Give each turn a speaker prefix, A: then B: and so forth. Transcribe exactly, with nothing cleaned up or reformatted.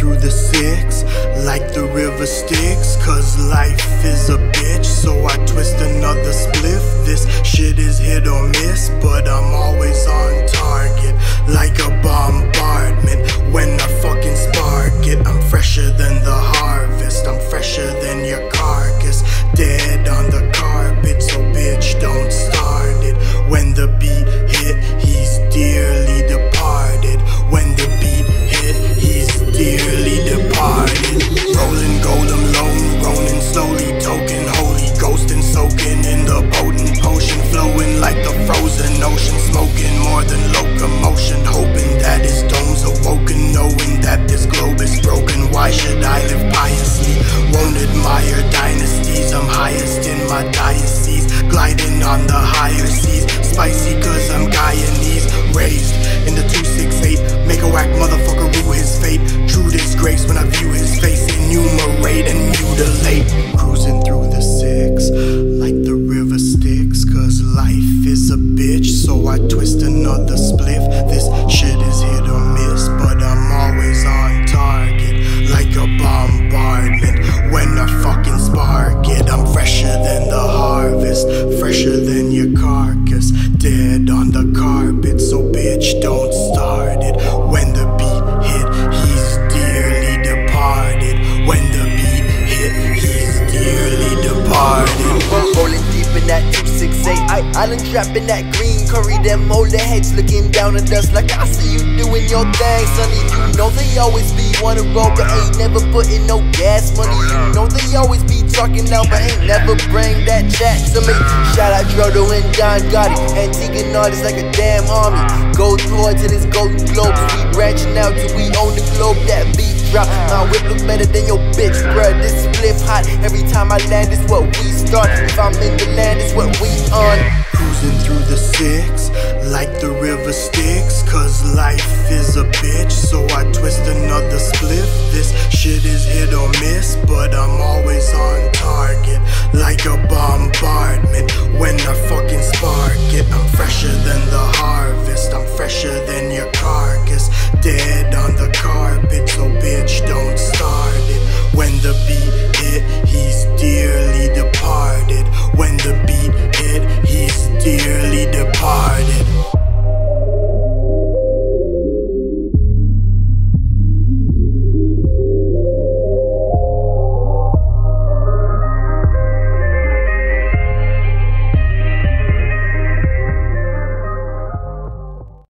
A: through the six like the river Styx, cause life is a bitch, so I twist another spliff. This shit is hit or miss, but I'm always on target like a bombardment. When I fucking spark it, I'm fresher than the harvest, I'm fresher than your carcass, dead on the carpet, so bitch don't start it. When the beat hit, he's dearly departed. When the beat hit, he's dearly departed. Rolling gold, I'm lone, rolling slowly, token holy, ghosting, soaking in the potent potion, flowing like the frozen ocean, smoking more than locomotion, hoping that his dome's awoken, knowing that this globe is broken. Why should I live piously? Won't admire dynasties, I'm highest in my diocese, gliding on the higher seas, spicy cause I'm Guyanese, raised in the two six eight, make a whack motherfucker rue his fate, true disgrace when I view his face, enumerate and mutilate. Cruising through the six like the river Styx, cause life is a bitch, so I twist another spliff. This shit is hit or miss, but I'm always on target like a bombardment. When I fucking spark it, I'm fresher than the harvest, fresher than your carcass, dead on the carpet, so bitch don't start it. When the beat hit, he's dearly departed. When the beat hit, he's dearly departed.
B: Rolling deep in that two six eight, I island trapping that green curry, them older heads looking down at us like I see you doing your thing, sonny. You know they always be wanna roll, but ain't never putting no gas money. You know they always be talking loud, but ain't never bring that chat to me. Shout out Drodo and Don Gotti, antique artists like a damn army. Go towards it, it's golden globes. We branching out till we own the globe. That beat drop, my whip look better than your bitch, bruh. This spliff hot, every time I land it's what we start. If I'm in the land, it's what we on.
A: Cruising through the six like the river Styx, cause life is a bitch, so I twist another spliff. This shit is hit or miss, but I'm always on target like a bombardment. When I fucking spark it, I'm fresher than the harvest, I'm fresher than your carcass,